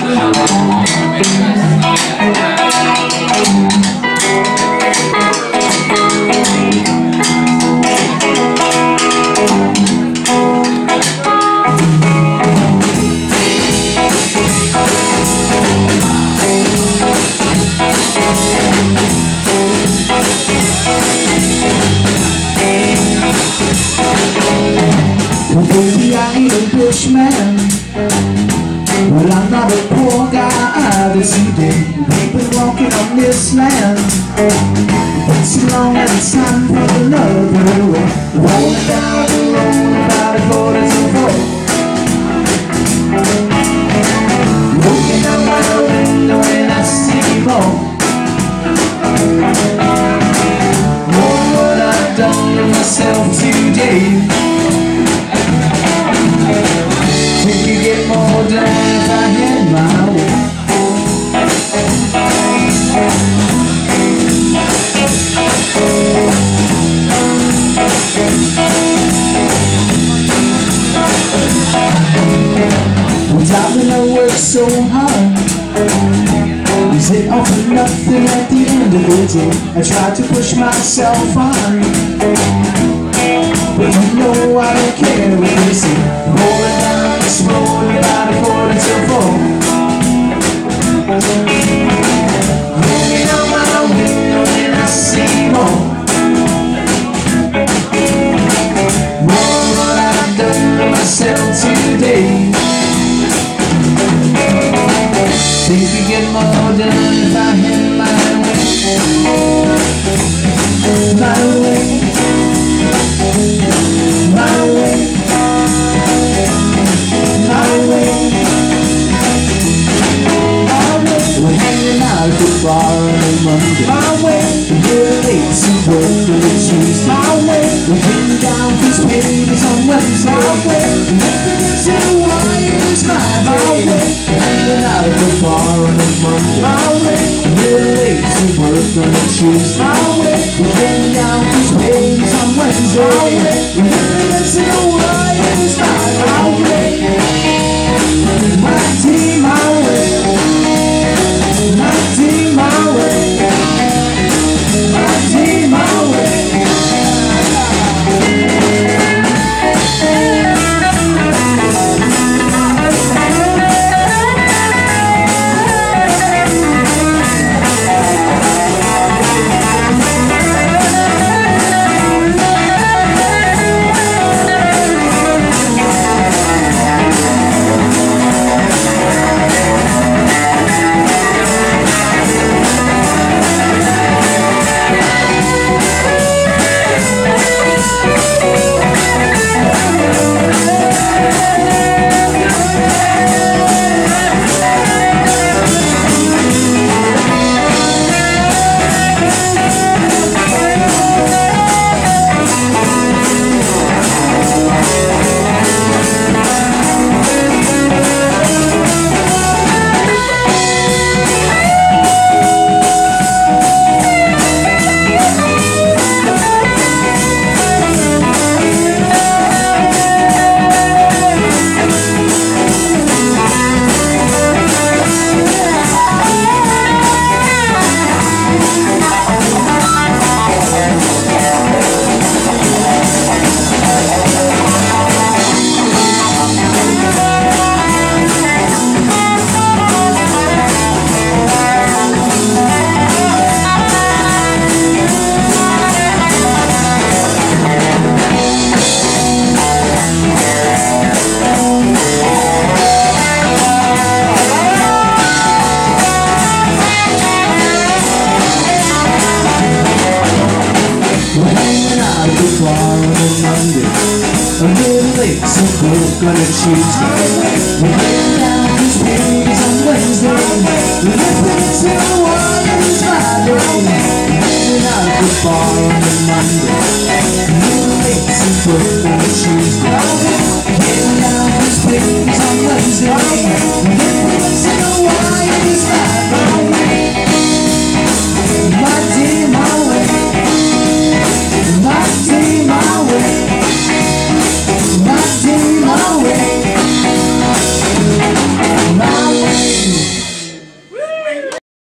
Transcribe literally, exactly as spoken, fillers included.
Baby, I ain't a rich man. Well, I'm not a poor guy this evening. We've been walking on this land for too long, and it's time for another way. Rolling down the road about a quarter to four. Looking out my window and I see more. More what I've done to myself today. Think you get more done if I had my way. One time when I worked so hard, is it all for nothing at the end of the day? I tried to push myself on, but you know I don't care what they say. Rolling down this road about a quarter to four. Looking out my window and I see more. More what I've done to myself today. Think we get more done if I had my way. My way. My way, my way, my way. We're hanging out at the bar on a Monday. My way, we're late to work on a Tuesday. My way, we're getting down these pages on Wednesday. My way, nothing is in the wires. My way, we're hanging out at the bar on a Monday. My way, we're late to work on a Tuesday. My way, we're getting down these pages on Wednesday. My way, nothing is in the wires. My way, my team, my way, my team, my way, my team, my way. A little late, so broke on a Tuesday. We're laying down these pages on Wednesday. We're listening to one of these Friday. Hanging out at the bar on a Monday. A little late, so broke